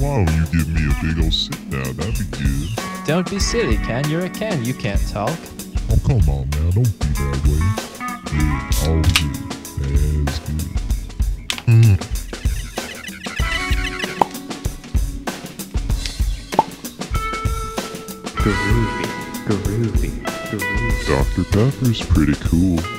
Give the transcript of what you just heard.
Wow, you give me a big ol' sit now, that'd be good. Don't be silly, Ken. You're a Ken. You can't talk. Oh, come on now, don't be that way. Good, all good. That's good. Groovy, groovy, groovy. Dr. Pepper's pretty cool.